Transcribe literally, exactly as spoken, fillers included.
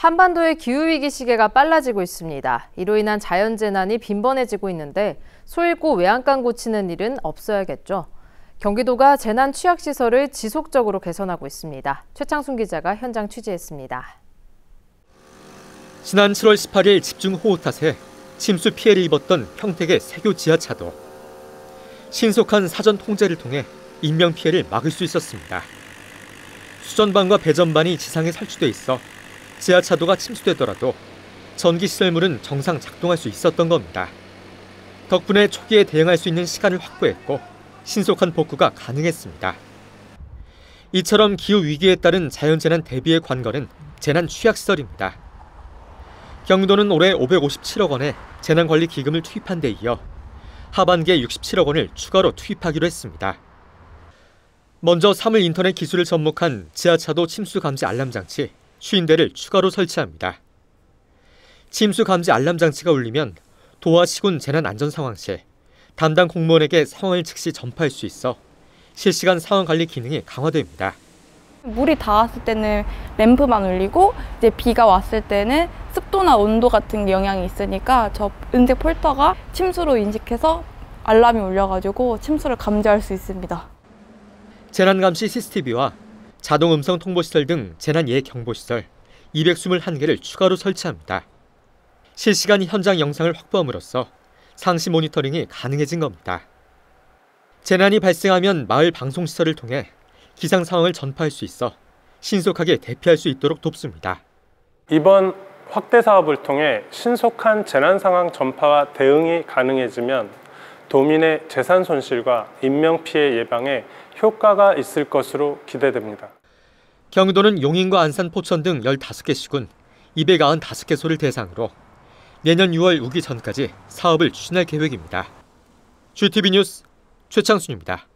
한반도의 기후위기 시계가 빨라지고 있습니다. 이로 인한 자연재난이 빈번해지고 있는데 소잃고 외양간 고치는 일은 없어야겠죠. 경기도가 재난 취약시설을 지속적으로 개선하고 있습니다. 최창순 기자가 현장 취재했습니다. 지난 칠월 십팔일 집중호우 탓에 침수 피해를 입었던 평택의 세교 지하차도. 신속한 사전 통제를 통해 인명피해를 막을 수 있었습니다. 수전반과 배전반이 지상에 설치돼 있어 지하차도가 침수되더라도 전기시설물은 정상 작동할 수 있었던 겁니다. 덕분에 초기에 대응할 수 있는 시간을 확보했고 신속한 복구가 가능했습니다. 이처럼 기후위기에 따른 자연재난 대비에 관건은 재난 취약시설입니다. 경기도는 올해 오백오십칠억 원의 재난관리기금을 투입한 데 이어 하반기에 육십칠억 원을 추가로 투입하기로 했습니다. 먼저 사물 인터넷 기술을 접목한 지하차도 침수 감지 알람 장치 오십 대를 추가로 설치합니다. 침수 감지 알람 장치가 울리면 도와 시군 재난 안전 상황 시 담당 공무원에게 상황을 즉시 전파할 수 있어 실시간 상황 관리 기능이 강화됩니다. 물이 닿았을 때는 램프만 울리고 이제 비가 왔을 때는 습도나 온도 같은 영향이 있으니까 저 은색 폴더가 침수로 인식해서 알람이 울려가지고 침수를 감지할 수 있습니다. 재난감시 씨씨티비와 자동 음성 통보시설 등 재난 예해 경보시설 이백이십일 개를 추가로 설치합니다. 실시간 현장 영상을 확보함으로써 상시 모니터링이 가능해진 겁니다. 재난이 발생하면 마을 방송시설을 통해 기상 상황을 전파할 수 있어 신속하게 대피할 수 있도록 돕습니다. 이번 확대 사업을 통해 신속한 재난 상황 전파와 대응이 가능해지면 도민의 재산 손실과 인명 피해 예방에 효과가 있을 것으로 기대됩니다. 경기도는 용인과 안산, 포천 등 열다섯 개 시군 이백구십오 개소를 대상으로 내년 유월 우기 전까지 사업을 추진할 계획입니다. 지티비 뉴스 최창순입니다.